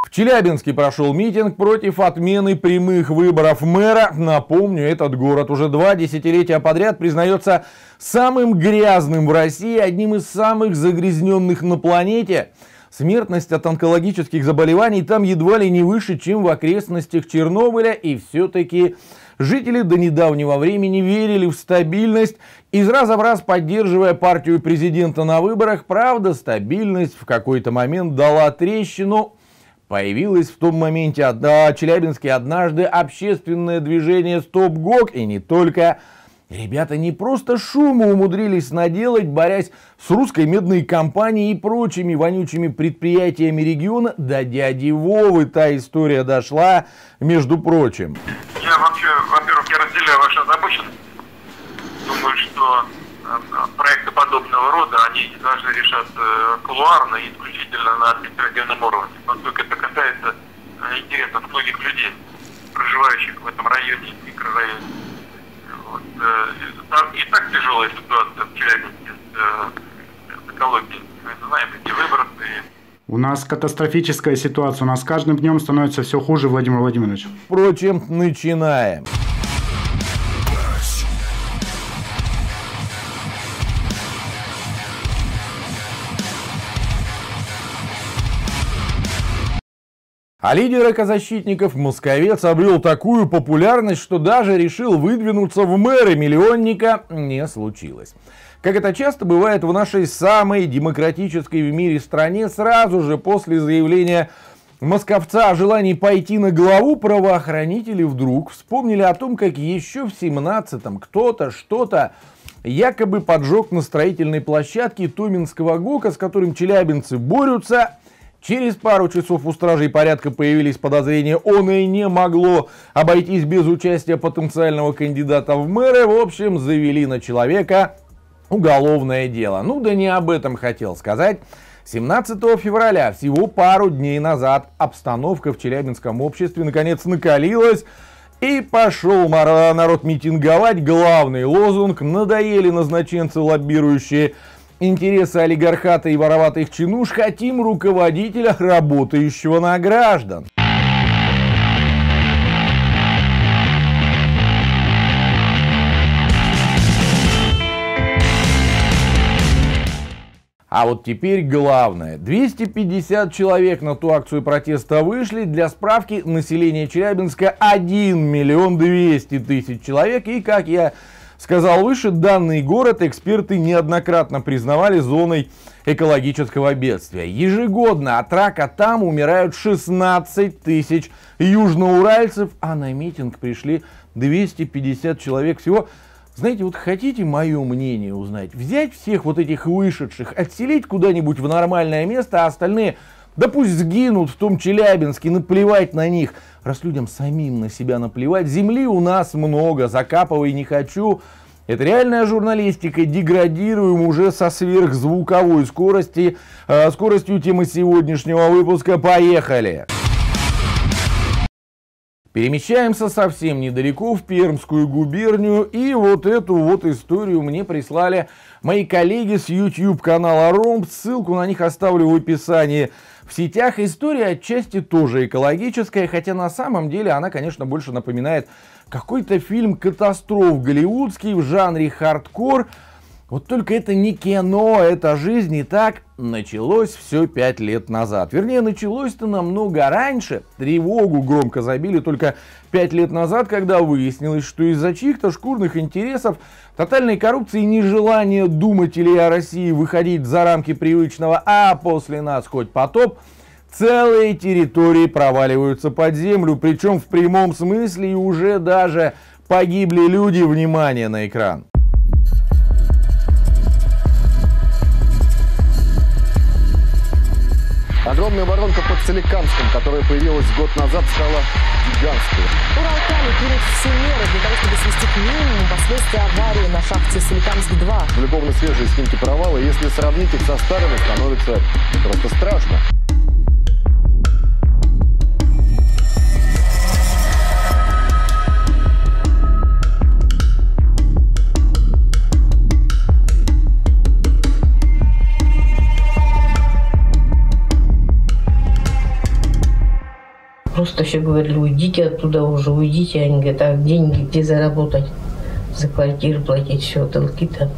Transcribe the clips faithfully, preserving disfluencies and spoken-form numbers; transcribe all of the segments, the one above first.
В Челябинске прошел митинг против отмены прямых выборов мэра. Напомню, этот город уже два десятилетия подряд признается самым грязным в России, одним из самых загрязненных на планете. Смертность от онкологических заболеваний там едва ли не выше, чем в окрестностях Чернобыля. И все-таки жители до недавнего времени верили в стабильность, из раза в раз поддерживая партию президента на выборах. Правда, стабильность в какой-то момент дала трещину. Появилось в том моменте в Челябинске однажды общественное движение «Стоп-ГОК», и не только. Ребята не просто шума умудрились наделать, борясь с русской медной компанией и прочими вонючими предприятиями региона. До дяди Вовы та история дошла, между прочим. Я вообще, во-первых, я разделяю вашу озабоченность. Думаю, что проекты подобного рода, они должны решаться кулуарно и исключительно на административном уровне, поскольку это касается интересов многих людей, проживающих в этом районе, микрорайоне. Вот. И так тяжелая ситуация в Челябинске с экологией. Мы знаем, эти выбросы. У нас катастрофическая ситуация. У нас с каждым днем становится все хуже, Владимир Владимирович. Впрочем, начинаем. А лидер экозащитников Московец обрел такую популярность, что даже решил выдвинуться в мэры. Миллионника не случилось. Как это часто бывает в нашей самой демократической в мире стране, сразу же после заявления московца о желании пойти на главу, правоохранители вдруг вспомнили о том, как еще в семнадцатом кто-то что-то якобы поджег на строительной площадке Томинского ГОКа, с которым челябинцы борются. Через пару часов у стражей порядка появились подозрения, оно и не могло обойтись без участия потенциального кандидата в мэры. В общем, завели на человека уголовное дело. Ну да не об этом хотел сказать. семнадцатого февраля, всего пару дней назад, обстановка в челябинском обществе наконец накалилась. И пошел народ митинговать. Главный лозунг: надоели назначенцы, лоббирующие интересы олигархата и вороватых чинуш, хотим руководителя, работающего на граждан. А вот теперь главное. двести пятьдесят человек на ту акцию протеста вышли. Для справки, население Челябинска один миллион двести тысяч человек. И, как я сказал выше, данный город эксперты неоднократно признавали зоной экологического бедствия. Ежегодно от рака там умирают шестнадцать тысяч южноуральцев, а на митинг пришли двести пятьдесят человек всего. Знаете, вот хотите мое мнение узнать? Взять всех вот этих вышедших, отселить куда-нибудь в нормальное место, а остальные, да пусть сгинут в том Челябинске, наплевать на них. Раз людям самим на себя наплевать, земли у нас много, закапывай не хочу. Это реальная журналистика, деградируем уже со сверхзвуковой скорости, э, скоростью темы сегодняшнего выпуска. Поехали! Перемещаемся совсем недалеко, в Пермскую губернию, и вот эту вот историю мне прислали мои коллеги с YouTube канала Ромб. Ссылку на них оставлю в описании. В сетях история отчасти тоже экологическая, хотя на самом деле она, конечно, больше напоминает какой-то фильм катастроф голливудский в жанре хардкор. Вот только это не кино, это жизнь. И так началось все пять лет назад. Вернее, началось-то намного раньше. Тревогу громко забили только пять лет назад, когда выяснилось, что из-за чьих-то шкурных интересов, тотальной коррупции и нежелания думателей о России выходить за рамки привычного «а после нас хоть потоп», целые территории проваливаются под землю, причем в прямом смысле, и уже даже погибли люди. Внимание на экран. Огромная воронка под Соликамском, которая появилась год назад, стала гигантской. Уралкали примут все меры для того, чтобы свести к минимуму последствия аварии на шахте Соликамск два. Любовно свежие снимки провала, если сравнить их со старыми, становится просто страшно. Просто еще говорили, уйдите оттуда уже, уйдите. Они говорят, а деньги где заработать? За квартиру платить, все, долги-то.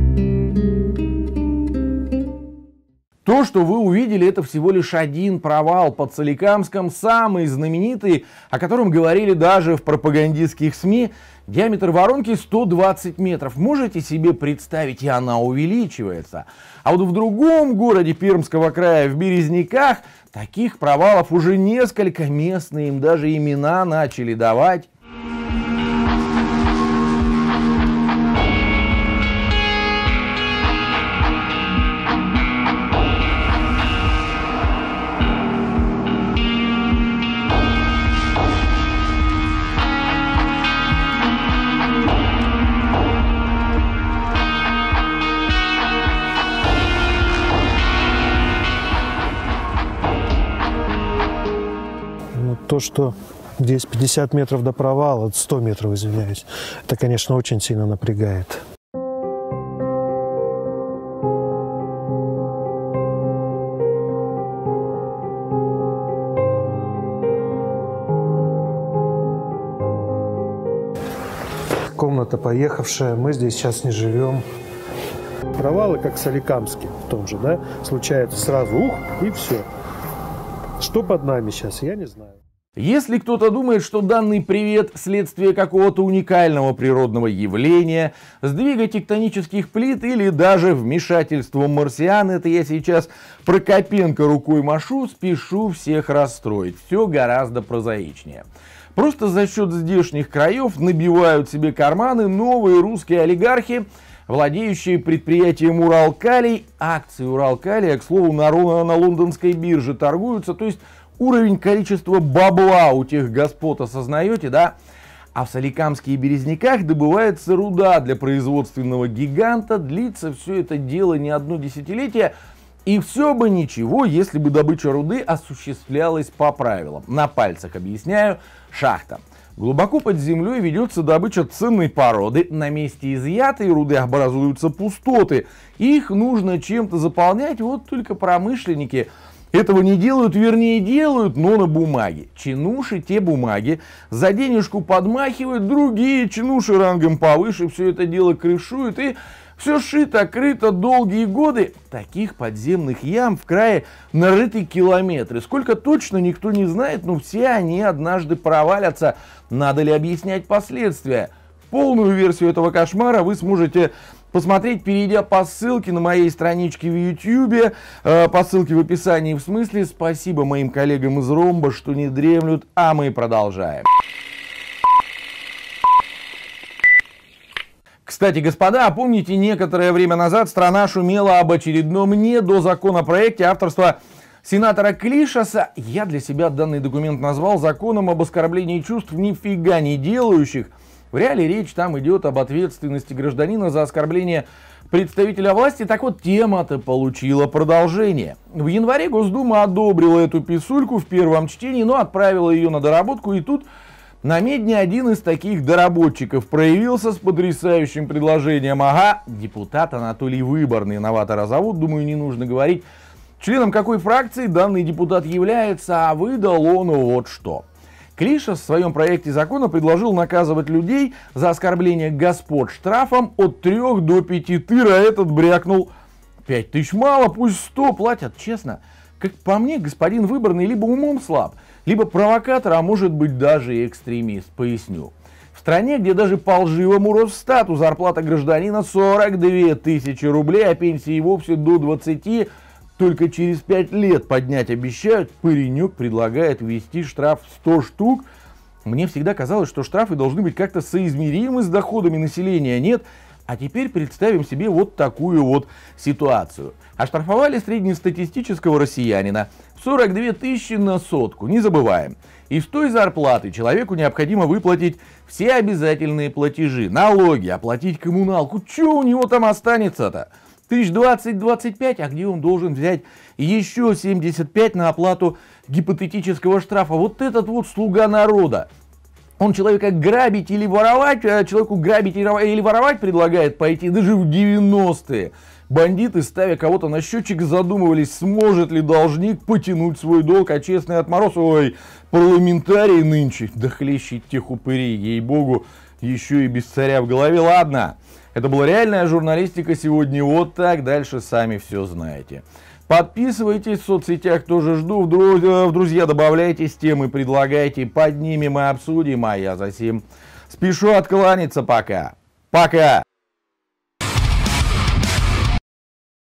То, что вы увидели, это всего лишь один провал под Соликамском, самый знаменитый, о котором говорили даже в пропагандистских СМИ. Диаметр воронки сто двадцать метров. Можете себе представить, и она увеличивается. А вот в другом городе Пермского края, в Березниках, таких провалов уже несколько, местные им даже имена начали давать. То, что здесь пятьдесят метров до провала, сто метров, извиняюсь, это, конечно, очень сильно напрягает. Комната поехавшая, мы здесь сейчас не живем. Провалы, как в Соликамске, в том же, да, случаются сразу, ух, и все. Что под нами сейчас, я не знаю. Если кто-то думает, что данный привет следствие какого-то уникального природного явления, сдвига тектонических плит или даже вмешательства марсиан, это я сейчас Прокопенко рукой машу, спешу всех расстроить. Все гораздо прозаичнее. Просто за счет здешних краев набивают себе карманы новые русские олигархи, владеющие предприятием Уралкалий. Акции Уралкалия, к слову, на, на лондонской бирже торгуются, то есть уровень количества бабла у тех господ осознаете, да? А в Соликамске и Березниках добывается руда для производственного гиганта. Длится все это дело не одно десятилетие. И все бы ничего, если бы добыча руды осуществлялась по правилам. На пальцах объясняю. Шахта. Глубоко под землей ведется добыча ценной породы. На месте изъятой руды образуются пустоты. Их нужно чем-то заполнять. Вот только промышленники этого не делают, вернее делают, но на бумаге. Чинуши те бумаги за денежку подмахивают, другие чинуши рангом повыше все это дело крышуют, и все шито-крыто долгие годы. Таких подземных ям в крае нарыты километры. Сколько точно никто не знает, но все они однажды провалятся. Надо ли объяснять последствия? Полную версию этого кошмара вы сможете посмотреть, перейдя по ссылке на моей страничке в ютубе, э, по ссылке в описании. В смысле, спасибо моим коллегам из Ромба, что не дремлют, а мы продолжаем. Кстати, господа, помните, некоторое время назад страна шумела об очередном недозаконопроекте авторства сенатора Клишаса. Я для себя данный документ назвал законом об оскорблении чувств нифига не делающих. В реале речь там идет об ответственности гражданина за оскорбление представителя власти. Так вот, тема-то получила продолжение. В январе Госдума одобрила эту писульку в первом чтении, но отправила ее на доработку. И тут на Медне один из таких доработчиков проявился с потрясающим предложением. Ага, депутат Анатолий Выборный, новатора зовут, думаю, не нужно говорить, членом какой фракции данный депутат является, а выдал он вот что. Клишас в своем проекте закона предложил наказывать людей за оскорбление господ штрафом от трёх до пяти тыр, а этот брякнул: пять тысяч мало, пусть сто платят, честно. Как по мне, господин Выборный либо умом слаб, либо провокатор, а может быть даже и экстремист. Поясню. В стране, где даже по лживому Росстату зарплата гражданина сорок две тысячи рублей, а пенсии и вовсе до двадцати, только через пять лет поднять обещают, паренек предлагает ввести штраф в сто штук. Мне всегда казалось, что штрафы должны быть как-то соизмеримы с доходами населения. Нет. А теперь представим себе вот такую вот ситуацию. Оштрафовали среднестатистического россиянина в сорок две тысячи на сотку. Не забываем. Из той зарплаты человеку необходимо выплатить все обязательные платежи, налоги, оплатить коммуналку. Что у него там останется-то? Тысяч двадцать-двадцать пять, а где он должен взять еще семьдесят пять на оплату гипотетического штрафа? Вот этот вот слуга народа. Он человека грабить или воровать, человеку грабить или воровать предлагает пойти даже в девяностые. Бандиты, ставя кого-то на счетчик, задумывались, сможет ли должник потянуть свой долг, а честный отмороз, ой, парламентарии нынче, да хлещет тех упырей, ей-богу, еще и без царя в голове. Ладно, это была реальная журналистика сегодня, вот так, дальше сами все знаете. Подписывайтесь в соцсетях, тоже жду, в друзья добавляйтесь, темы предлагайте, поднимем и обсудим, а я за сим спешу откланяться, пока. Пока!